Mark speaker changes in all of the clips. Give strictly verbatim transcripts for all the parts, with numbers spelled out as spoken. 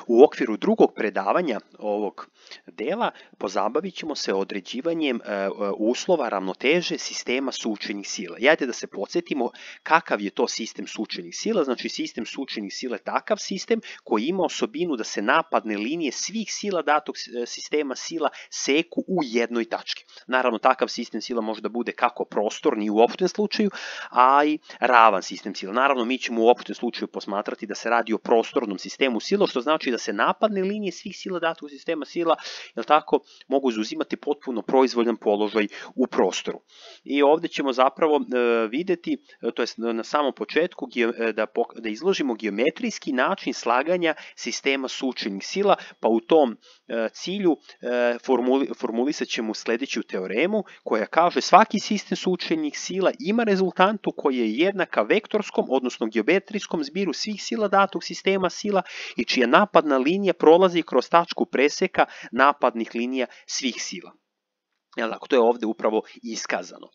Speaker 1: U okviru drugog predavanja ovog dela pozabavit ćemo se određivanjem uslova ravnoteže sistema sučenih sila. I ajde da se podsjetimo kakav je to sistem sučenih sila. Znači sistem sučenih sila je takav sistem koji ima osobinu da se napadne linije svih sila datog sistema sila seku u jednoj tački. Naravno, takav sistem sila može da bude kako prostorni u opštem slučaju, a i ravan sistem sila. Naravno, mi ćemo u opštem slučaju posmatrati da se radi o prostornom sistemu sila, što znači da se napadne linije svih sila datog sistema sila, jel tako, mogu zauzimati potpuno proizvoljan položaj u prostoru. I ovde ćemo zapravo videti, to jest na samom početku, da, da izložimo geometrijski način slaganja sistema sučenih sila, pa u tom cilju formulisat ćemo sledeću teoremu koja kaže svaki sistem sučenih sila ima rezultantu koja je jednaka vektorskom, odnosno geometrijskom zbiru svih sila datog sistema sila i čija napadna linija prolazi kroz tačku preseka napadnih linija svih sila. To je ovde upravo iskazano.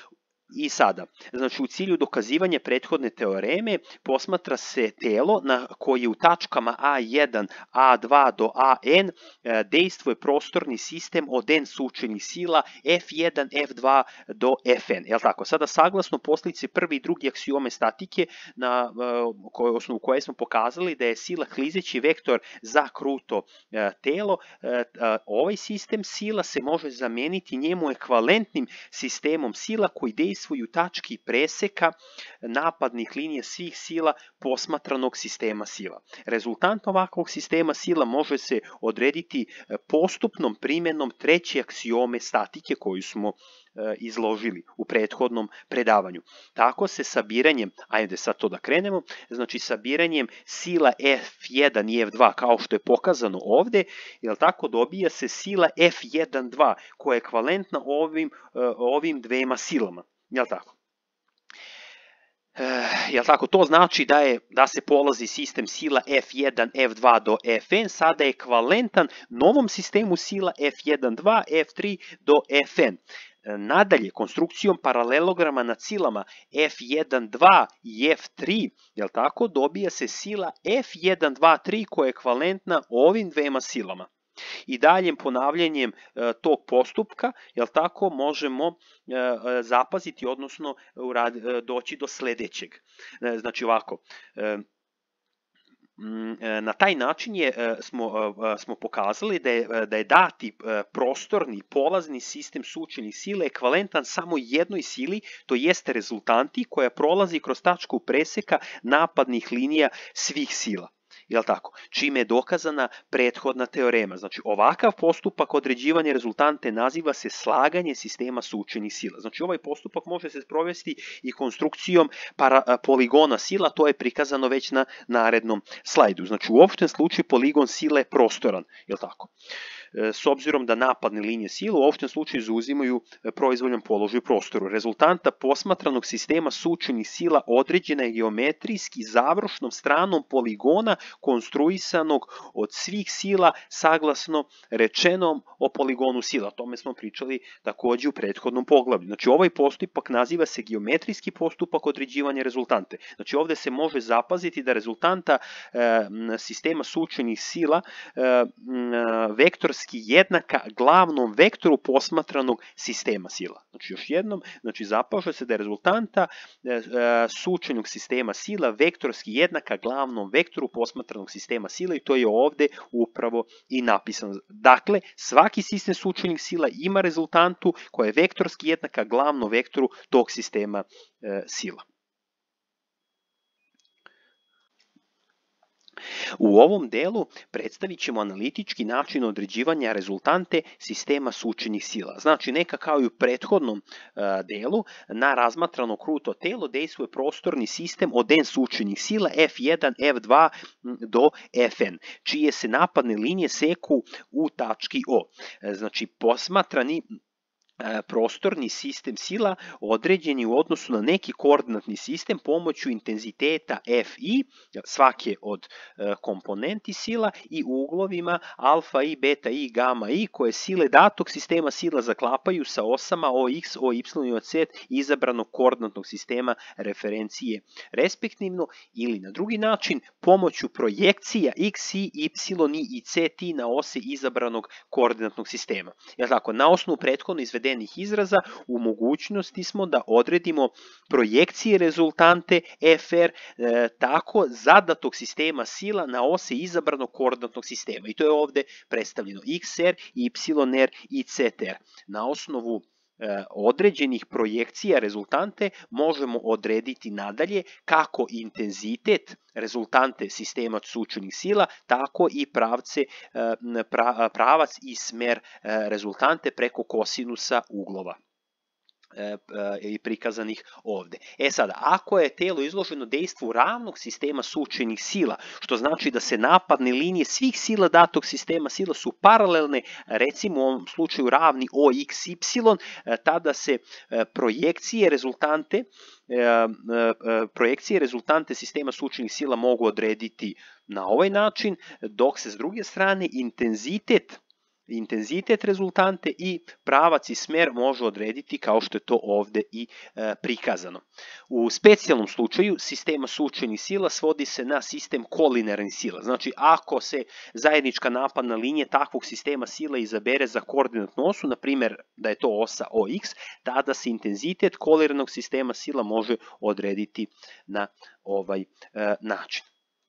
Speaker 1: I sada, znači u cilju dokazivanja prethodne teoreme posmatra se telo na koje u tačkama a jedan, a dva do an dejstvuje prostorni sistem od n sučenih sila f jedan, f dva do fn. Jel tako? Sada saglasno posljedici prvi i drugi aksiome statike na osnovu koje smo pokazali da je sila klizeći vektor za kruto telo, ovaj sistem sila se može zameniti njemu ekvivalentnim sistemom sila koji dejstvuje u tački preseka napadnih linija svih sila posmatranog sistema sila. Rezultant ovakvog sistema sila može se odrediti postupnom primjenom treće aksiome statike koju smo izložili u prethodnom predavanju. Tako se sabiranjem, ajde sad to da krenemo, znači sabiranjem sila f jedan i f dva kao što je pokazano ovde, jel tako, dobija se sila f jedan dva koja je ekvivalentna ovim, ovim dvema silama. Jel tako? E, jel tako? To znači da, je, da se polazi sistem sila f jedan, f dva do fn, sada je ekvivalentan novom sistemu sila f jedan, dva, f tri do fn. Nadalje, konstrukcijom paralelograma nad silama f jedan, dva i f tri, jel tako, dobija se sila f jedan, dva, tri koja je ekvivalentna ovim dvema silama. I daljem ponavljanjem e, tog postupka, jel tako, možemo e, zapaziti, odnosno urad, e, doći do sledećeg. E, znači ovako, e, na taj način je, smo, smo pokazali da je, da je dati prostorni polazni sistem sučenih sila ekvivalentan samo jednoj sili, to jeste rezultanti koja prolazi kroz tačku preseka napadnih linija svih sila. Jel tako? Čime je dokazana prethodna teorema. Znači ovakav postupak određivanja rezultante naziva se slaganje sistema sučenih sila. Znači ovaj postupak može se sprovesti i konstrukcijom para, poligona sila, to je prikazano već na narednom slajdu. Znači u opštem slučaju poligon sila je prostoran, jel tako? S obzirom da napadne linije sila u opštem slučaju zauzimaju proizvoljan položaj u prostoru. Rezultanta posmatranog sistema sučenih sila određena je geometrijski završnom stranom poligona konstruisanog od svih sila saglasno rečenom o poligonu sila. O tome smo pričali takođe u prethodnom poglavlju. Znači ovaj postupak naziva se geometrijski postupak određivanja rezultante. Znači ovde se može zapaziti da rezultanta e, sistema sučenih sila e, vektorski jednaka glavnom vektoru posmatranog sistema sila. Znači još jednom, znači zapaže se da je rezultanta e, sučenog sistema sila vektorski jednaka glavnom vektoru posmatranog sistema sila i to je ovde upravo i napisano. Dakle, svaki sistem sučenih sila ima rezultantu koja je vektorski jednaka glavnom vektoru tog sistema e, sila. U ovom delu predstavit ćemo analitički način određivanja rezultante sistema sučenih sila. Znači, neka kao i u prethodnom delu, na razmatrano kruto telo dejstvuje prostorni sistem od n sučenih sila f jedan, f dva do fn, čije se napadne linije seku u tački O. Znači, posmatrani prostorni sistem sila određen je u odnosu na neki koordinatni sistem pomoću intenziteta Fi svake od komponenti sila i uglovima alfa i, beta i, gama i koje sile datog sistema sila zaklapaju sa osama Ox, Oy i Oz izabranog koordinatnog sistema referencije respektivno, ili na drugi način pomoću projekcija x, y, i ct na ose izabranog koordinatnog sistema. Jel tako? Na osnovu prethodno izvedenih izraza u mogućnosti smo da odredimo projekcije rezultante Fr e, tako zadatog sistema sila na ose izabranog koordinatnog sistema. I to je ovde predstavljeno xr, yr i ctr. Na osnovu određenih projekcija rezultante možemo odrediti nadalje kako intenzitet rezultante sistema sučelnih sila, tako i pravce, pravac i smer rezultante preko kosinusa uglova i prikazanih ovde. E sada, ako je telo izloženo dejstvu ravnog sistema sučelnih sila, što znači da se napadne linije svih sila datog sistema sila su paralelne, recimo u ovom slučaju ravni Ox, Y, tada se projekcije rezultante projekcije rezultante sistema sučelnih sila mogu odrediti na ovaj način, dok se s druge strane intenzitet intenzitet rezultante i pravac i smer može odrediti kao što je to ovde i e, prikazano. U specijalnom slučaju sistema sučelnih sila svodi se na sistem kolinearnih sila. Znači, ako se zajednička napadna linija takvog sistema sila izabere za koordinatnu osu, na primjer da je to osa Ox, tada se intenzitet kolinearnog sistema sila može odrediti na ovaj e, način.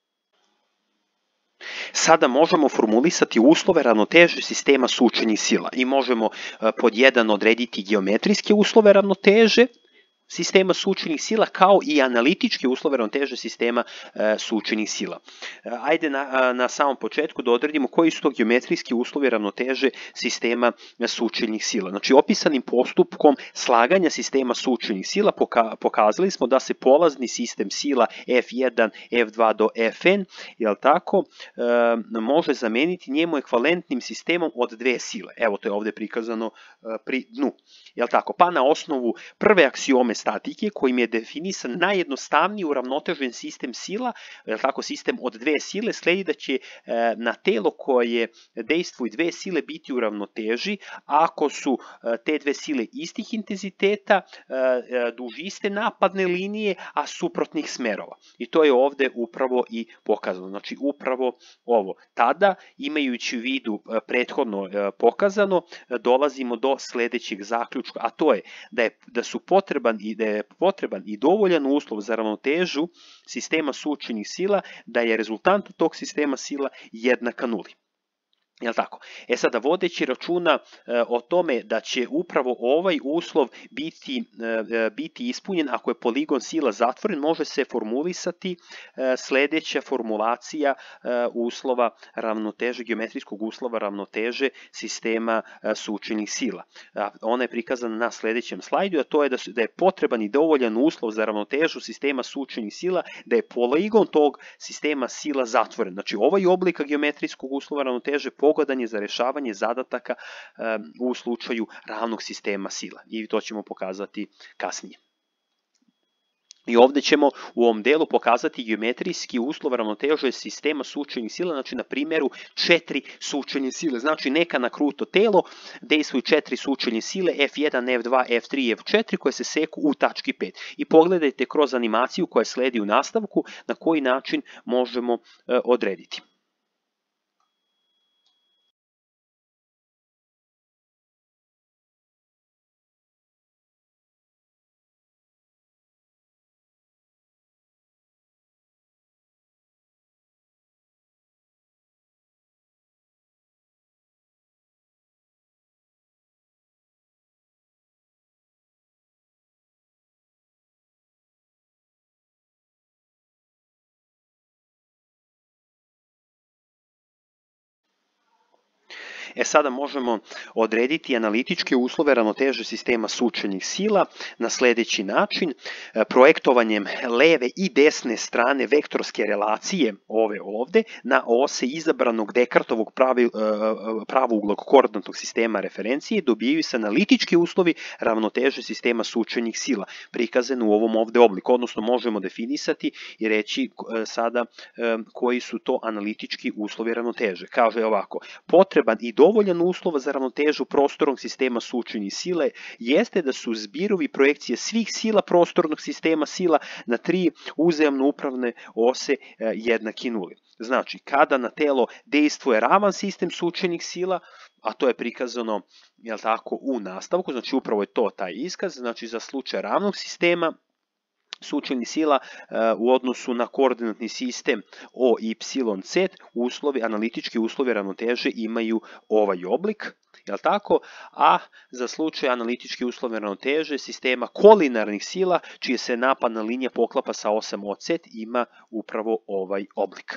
Speaker 1: Sada možemo formulisati uslove ravnoteže sistema sučelnih sila i možemo pod jedan odrediti geometrijske uslove ravnoteže sistema sučelnih sila kao i analitičke uslove ravnoteže sistema e, sučelnih sila. E, ajde na, na samom početku da odredimo koji su to geometrijski uslovi ravnoteže sistema sučelnih sila. Znači, opisanim postupkom slaganja sistema sučelnih sila poka, pokazali smo da se polazni sistem sila F jedan, F dva do Fn, jel tako, e, može zameniti njemu ekvivalentnim sistemom od dve sile. Evo, to je ovde prikazano e, pri dnu. Jel tako? Pa na osnovu prve aksiome statike kojim je definisan najjednostavniji uravnotežen sistem sila, je tako, sistem od dve sile, sledi da će e, na telo koje dejstvuju dve sile biti u ravnoteži ako su e, te dve sile istih intenziteta, e, duž iste napadne linije, a suprotnih smerova. I to je ovde upravo i pokazano. Znači, upravo ovo. Tada, imajući u vidu e, prethodno e, pokazano, e, dolazimo do sledećeg zaključka, a to je da, je, da su potreban i da je potreban i dovoljan uslov za ravnotežu sistema sučelnih sila, da je rezultant tog sistema sila jednaka nuli. Jel tako? E sada, vodeći računa e, o tome da će upravo ovaj uslov biti, e, biti ispunjen ako je poligon sila zatvoren, može se formulisati e, sledeća formulacija e, uslova ravnoteže, geometrijskog uslova ravnoteže sistema e, sučelnih sila. A, ona je prikazana na sledećem slajdu, a to je da, su, da je potreban i dovoljan uslov za ravnotežu sistema sučelnih sila, da je poligon tog sistema sila zatvoren. Znači, ovaj oblik geometrijskog uslova ravnoteže pogodan je za rešavanje zadataka um, u slučaju ravnog sistema sila. I to ćemo pokazati kasnije. I ovde ćemo u ovom delu pokazati geometrijski uslov ravnoteže sistema sučelnih sila, znači na primjeru četiri sučelne sile. Znači, neka na kruto telo dejstvuju četiri sučelne sile F jedan, F dva, F tri i F četiri koje se seku u tački pet. I pogledajte kroz animaciju koja sledi u nastavku na koji način možemo uh, odrediti. E sada možemo odrediti analitičke uslove ravnoteže sistema sučelnih sila na sljedeći način. Projektovanjem leve i desne strane vektorske relacije, ove ovde, na ose izabranog Descartovog pravouglog koordinatnog sistema referencije dobijaju se analitički uslovi ravnoteže sistema sučelnih sila, prikazan u ovom ovde obliku, odnosno možemo definisati i reći sada koji su to analitički uslovi ravnoteže. Kaže ovako: potreban i dovoljan uslov za ravnotežu prostornog sistema sučelnih sile jeste da su zbirovi projekcije svih sila prostornog sistema sila na tri uzajamno upravne ose jednaki nuli. Znači, kada na telo dejstvuje ravan sistem sučelnih sila, a to je prikazano, jel tako, u nastavku, znači upravo je to taj iskaz, znači za slučaj ravnog sistema sučelnih sila u odnosu na koordinatni sistem O Y Z, uslovi, analitički uslovi ravnoteže imaju ovaj oblik, jel tako? A za slučaj analitički uslovi ravnoteže sistema kolinarnih sila, čije se napadna linija poklapa sa osam O Z, ima upravo ovaj oblik.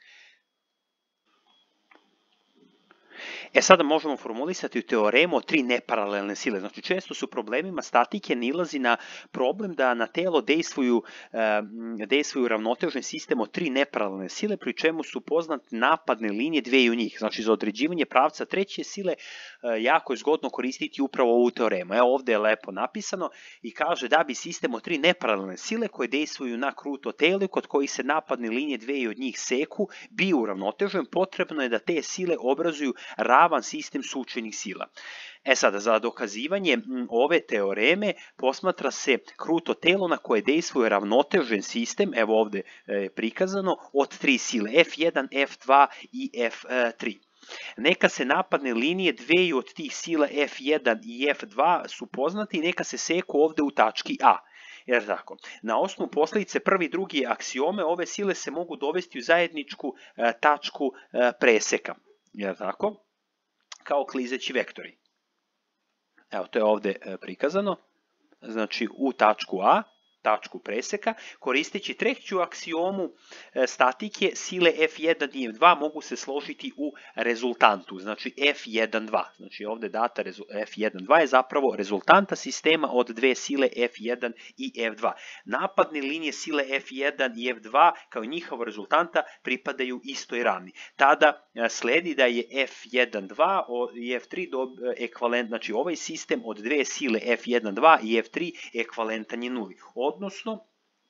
Speaker 1: E sada možemo formulisati teoremu o tri neparalelne sile. Znači, često su problemima statike nailazi na problem da na telo dejstvuju, dejstvuju ravnotežni sistem od tri neparalelne sile, pri čemu su poznate napadne linije dveju njih. Znači, za određivanje pravca treće sile jako je zgodno koristiti upravo ovu teoremu. Evo ovde je lepo napisano i kaže da bi sistem od tri neparalelne sile koje dejstvuju na kruto telo, kod kojih se napadne linije dveju od njih seku, bio uravnotežen, potrebno je da te sile obrazuju ravan sistem sučelnih sila. E sada, za dokazivanje ove teoreme posmatra se kruto telo na koje dejstvuje ravnotežen sistem, evo ovde je prikazano, od tri sile F jedan, F dva i F tri. Neka se napadne linije dveju od tih sila F jedan i F dva su poznate i neka se seku ovde u tački A. Jer tako, na osnovu posljedice prvi i drugi aksiome ove sile se mogu dovesti u zajedničku tačku preseka. Jer tako? Kao klizeći vektori. Evo, to je ovde prikazano. Znači, u tačku A, tačku preseka, koristeći treću aksiomu statike, sile F jedan i F dva mogu se složiti u rezultantu, znači F jedan dva. Znači, ovde data F jedan dva je zapravo rezultanta sistema od dve sile F jedan i F dva. Napadne linije sile F jedan i F dva kao njihova rezultanta pripadaju istoj ravni. Tada sledi da je F jedan dva i F tri ekvivalent, znači ovaj sistem od dve sile F jedan dva i F tri ekvivalentan je nuli. Odnosno,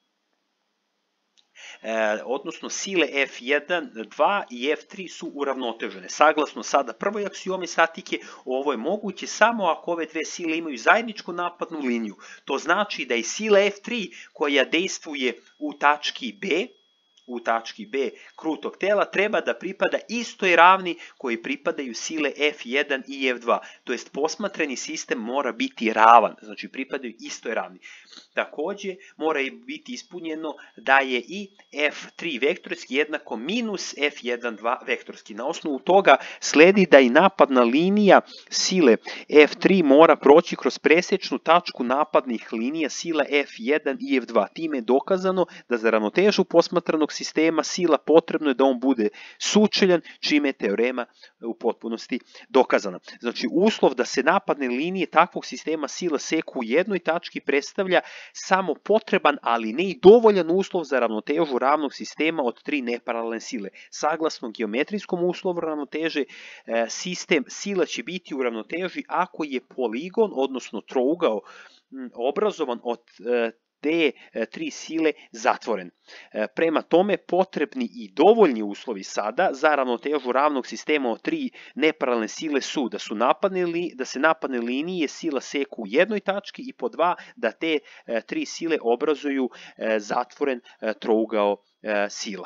Speaker 1: e, odnosno sile F jedan, dva i F tri su uravnotežene. Saglasno sada prvoj aksiomi statike, ovo je moguće samo ako ove dve sile imaju zajedničku napadnu liniju. To znači da i sila F tri koja dejstvuje u tački B, u tački B krutog tela treba da pripada istoj ravni koji pripadaju sile F jedan i F dva. To jest posmatrani sistem mora biti ravan, znači pripadaju istoj ravni. Takođe mora biti ispunjeno da je i F tri vektorski jednako minus F jedan dva vektorski. Na osnovu toga sledi da i napadna linija sile F tri mora proći kroz presečnu tačku napadnih linija sila F jedan i F dva. Time je dokazano da za ravnotežu posmatranog sistema sila potrebno je da on bude sučeljan, čime je teorema u potpunosti dokazana. Znači, uslov da se napadne linije takvog sistema sila seku u jednoj tački predstavlja samo potreban, ali ne i dovoljan uslov za ravnotežu ravnog sistema od tri neparalelne sile. Saglasno geometrijskom uslovu ravnoteže, sistem sila će biti u ravnoteži ako je poligon, odnosno trougao, obrazovan od te tri sile zatvoren. Prema tome, potrebni i dovoljni uslovi sada za ravnotežu ravnog sistema od tri neparalelne sile su da, su napadne li, da se napadne linije sila seku u jednoj tački i po dva da te tri sile obrazuju zatvoren trougao sila.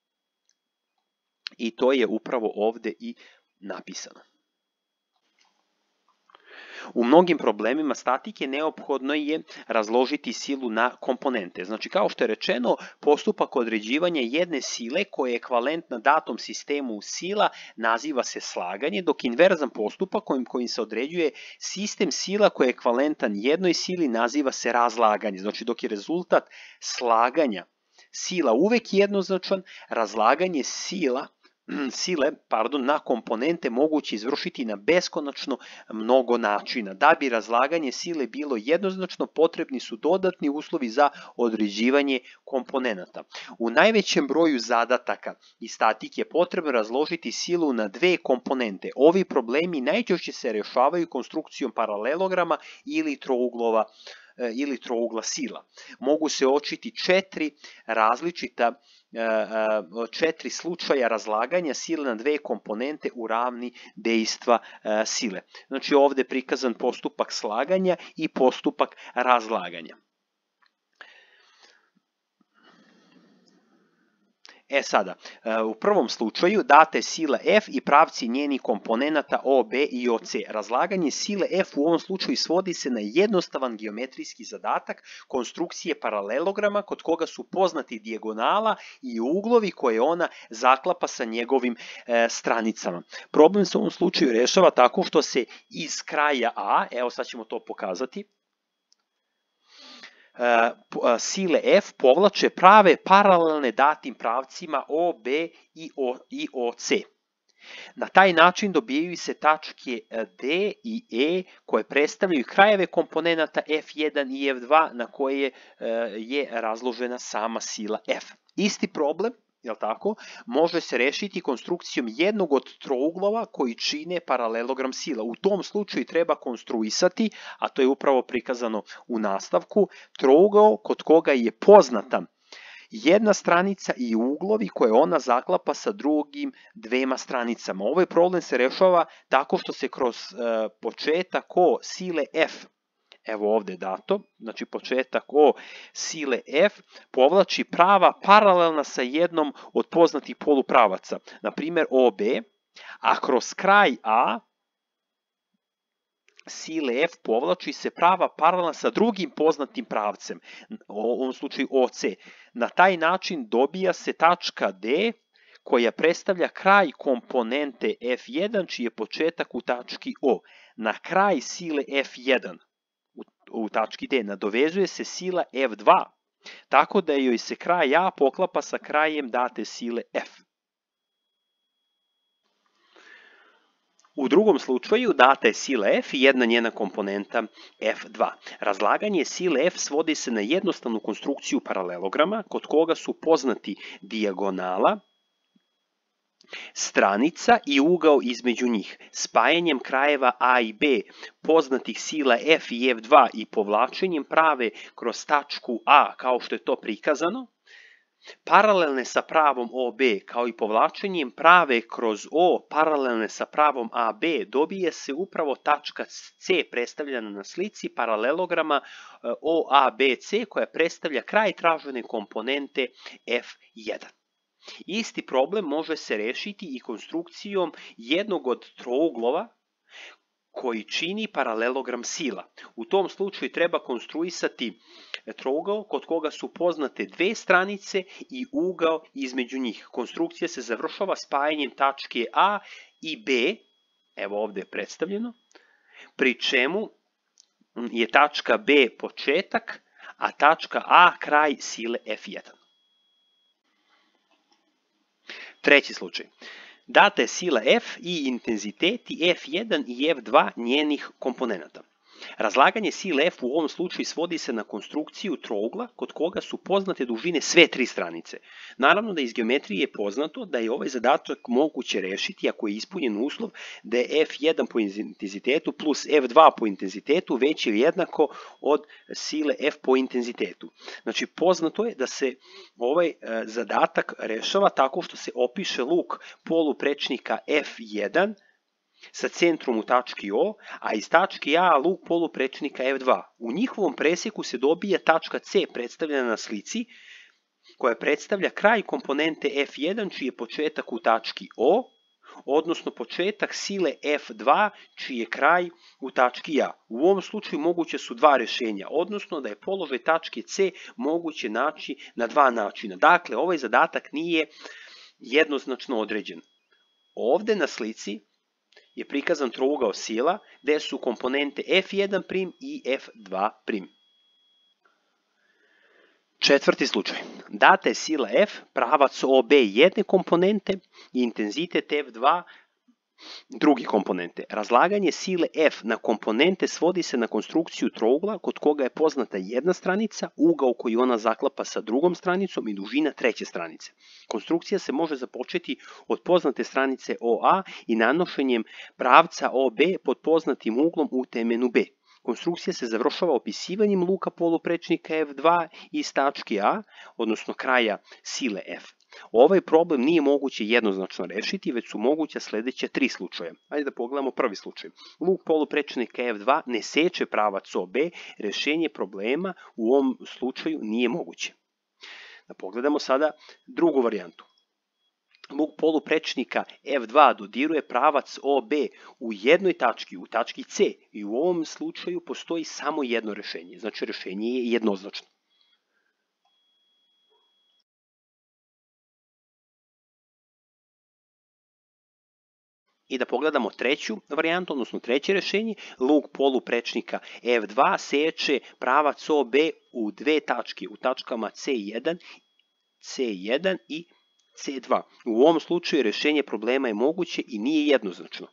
Speaker 1: I to je upravo ovde i napisano. U mnogim problemima statike neophodno je razložiti silu na komponente. Znači, kao što je rečeno, postupak određivanja jedne sile koja je ekvivalentna datom sistemu sila naziva se slaganje, dok inverzan postupak kojim, kojim se određuje sistem sila koji je ekvivalentan jednoj sili naziva se razlaganje. Znači, dok je rezultat slaganja sila uvek jednoznačan, razlaganje sila sile pardon, na komponente moguće izvršiti na beskonačno mnogo načina. Da bi razlaganje sile bilo jednoznačno, potrebni su dodatni uslovi za određivanje komponenata. U najvećem broju zadataka i statike je potrebno razložiti silu na dve komponente. Ovi problemi najčešće se rešavaju konstrukcijom paralelograma ili trouglova ili trougla sila. Mogu se očiti četiri različita četiri slučaja razlaganja sile na dve komponente u ravni dejstva sile. Znači ovdje je prikazan postupak slaganja i postupak razlaganja. E sada, u prvom slučaju data je sila F i pravci njenih komponenata O, B i O, C. Razlaganje sile F u ovom slučaju svodi se na jednostavan geometrijski zadatak konstrukcije paralelograma kod koga su poznati dijagonala i uglovi koje ona zaklapa sa njegovim e, stranicama. Problem se u ovom slučaju rešava tako što se iz kraja A, evo sad ćemo to pokazati, sile F povlače prave paralelne datim pravcima O, B i O, i O, C. Na taj način dobijaju se tačke D i E koje predstavljaju krajeve komponenata F jedan i F dva na koje je razložena sama sila F. Isti problem, jel tako, može se rešiti konstrukcijom jednog od trouglova koji čine paralelogram sila. U tom slučaju treba konstruisati, a to je upravo prikazano u nastavku, trougao kod koga je poznata jedna stranica i uglovi koje ona zaklapa sa drugim dvema stranicama. Ovaj problem se rešava tako što se kroz uh, početak O sile F, evo ovdje je dato, znači početak O sile F povlači prava paralelna sa jednom od poznatih polupravaca, na primjer O B, a kroz kraj A sile F povlači se prava paralelna sa drugim poznatim pravcem, u ovom slučaju O C. Na taj način dobija se tačka D koja predstavlja kraj komponente F jedan čiji je početak u tački O. Na kraj sile F jedan u tački D nadovezuje se sila F dva, tako da joj se kraj A poklapa sa krajem date sile F. U drugom slučaju data je sila F i jedna njena komponenta F dva. Razlaganje sile F svodi se na jednostavnu konstrukciju paralelograma kod koga su poznati dijagonala, stranica i ugao između njih. Spajanjem krajeva A i B poznatih sila F i F dva i povlačenjem prave kroz tačku A kao što je to prikazano, paralelne sa pravom O B kao i povlačenjem prave kroz O paralelne sa pravom A B dobije se upravo tačka C predstavljena na slici paralelograma O A B C koja predstavlja kraj tražene komponente F jedan. Isti problem može se rešiti i konstrukcijom jednog od trouglova koji čini paralelogram sila. U tom slučaju treba konstruisati trougao kod koga su poznate dve stranice i ugao između njih. Konstrukcija se završava spajanjem tačke A i B, evo ovdje je predstavljeno, pri čemu je tačka B početak, a tačka A kraj sile F jedan. Treći slučaj. Data je sila F i intenziteti F jedan i F dva njenih komponenata. Razlaganje sile F u ovom slučaju svodi se na konstrukciju trougla kod koga su poznate dužine sve tri stranice. Naravno da iz geometrije je poznato da je ovaj zadatak moguće rešiti ako je ispunjen uslov da je F jedan po intenzitetu plus F dva po intenzitetu veći ili jednako od sile F po intenzitetu. Znači poznato je da se ovaj zadatak rešava tako što se opiše luk poluprečnika F jedan sa centrom u tački O, a iz tački A luk poluprečnika F dva. U njihovom presjeku se dobija tačka C predstavljena na slici, koja predstavlja kraj komponente F jedan čiji je početak u tački O, odnosno početak sile F dva čiji je kraj u tački A. U ovom slučaju moguće su dva rešenja, odnosno da je položaj tačke C moguće naći na dva načina. Dakle, ovaj zadatak nije jednoznačno određen. Ovde na slici je prikazan trougao sila gde su komponente F jedan' i F dva'. Četvrti slučaj. Data je sila F, pravac O B jedne komponente i intenzitet F dva druge komponente. Razlaganje sile F na komponente svodi se na konstrukciju trougla kod koga je poznata jedna stranica, ugao koji ona zaklapa sa drugom stranicom i dužina treće stranice. Konstrukcija se može započeti od poznate stranice O A i nanošenjem pravca O B pod poznatim uglom u temenu B. Konstrukcija se završava opisivanjem luka poluprečnika F dva iz tačke A, odnosno kraja sile F. Ovaj problem nije moguće jednoznačno rešiti, već su moguća sledeća tri slučaja. Ajde da pogledamo prvi slučaj. Luk poluprečnika F dva ne seče pravac O B, rešenje problema u ovom slučaju nije moguće. Da pogledamo sada drugu varijantu. Luk poluprečnika F dva dodiruje pravac O B u jednoj tački, u tački C, i u ovom slučaju postoji samo jedno rešenje, znači rešenje je jednoznačno. I da pogledamo treću varijantu, odnosno treće rešenje, luk poluprečnika F dva seče pravac O B u dve tačke, u tačkama C jedan, C jedan i C dva. U ovom slučaju rešenje problema je moguće i nije jednoznačno.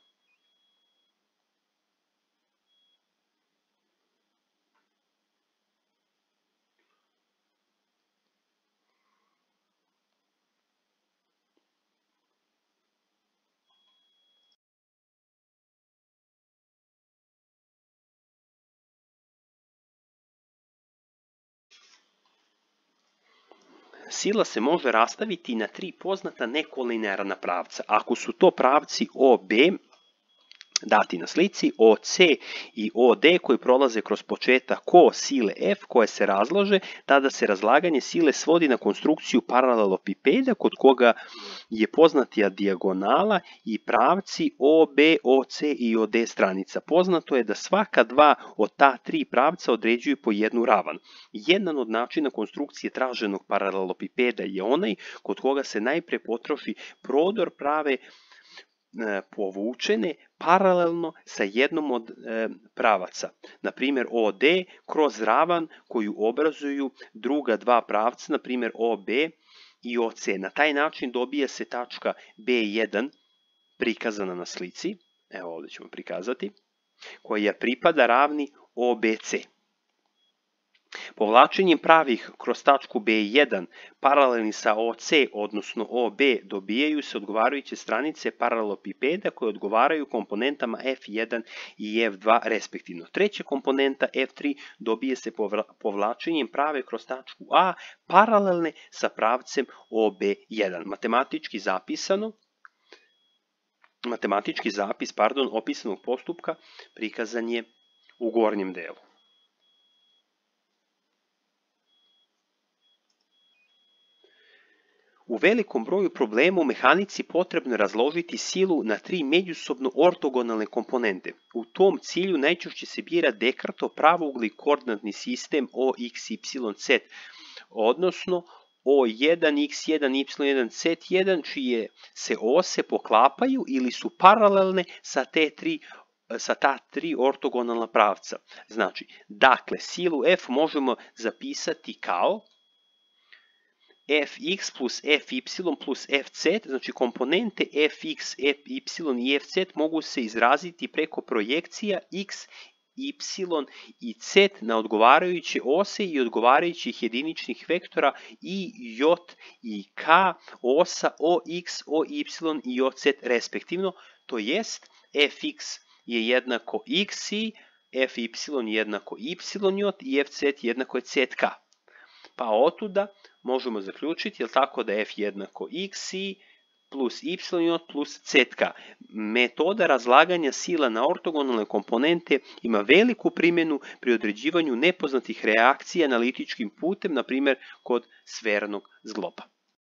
Speaker 1: Sila se može rastaviti na tri poznata nekolinearna pravca. Ako su to pravci O B, dati na slici, O C i O D koji prolaze kroz početak ko sile F koje se razlože, tada se razlaganje sile svodi na konstrukciju paralelopipeda kod koga je poznatija dijagonala i pravci O B, O C i O D stranica. Poznato je da svaka dva od ta tri pravca određuju po jednu ravan. Jedan od načina konstrukcije traženog paralelopipeda je onaj kod koga se najpre potroši prodor prave povučene paralelno sa jednom od e, pravaca, na primjer O D kroz ravan koju obrazuju druga dva pravca, na primjer O B i O C. Na taj način dobija se tačka B jedan prikazana na slici, evo ovdje ćemo prikazati, koja pripada ravni O B C. Povlačenjem pravih kroz tačku B jedan paralelni sa O C, odnosno O B, dobijaju se odgovarajuće stranice paralelopipeda koje odgovaraju komponentama F jedan i F dva respektivno. Treća komponenta F tri dobije se povlačenjem prave kroz tačku A paralelne sa pravcem O B jedan. Matematički zapisano, matematički zapis, pardon, opisanog postupka prikazan je u gornjem delu. U velikom broju problema u mehanici potrebno je razložiti silu na tri međusobno ortogonalne komponente. U tom cilju najčešće se bira Descartov pravougli koordinatni sistem O X Y Z, odnosno O jedan X jedan Y jedan Z jedan, čije se ose poklapaju ili su paralelne sa te tri sa ta tri ortogonalna pravca. Znači, dakle, silu F možemo zapisati kao Fx plus Fy plus Fz, znači komponente Fx, Fy i Fz mogu se izraziti preko projekcija x, y i z na odgovarajuće ose i odgovarajućih jediničnih vektora i j i k osa ox, oy i oz respektivno, to jest Fx je jednako xi, Fy jednako yj i Fz jednako je zk. Pa otuda možemo zaključiti, jel tako, da je F jednako xi plus y plus zk. Metoda razlaganja sila na ortogonalne komponente ima veliku primjenu pri određivanju nepoznatih reakcija analitičkim putem, na primjer kod sfernog zgloba.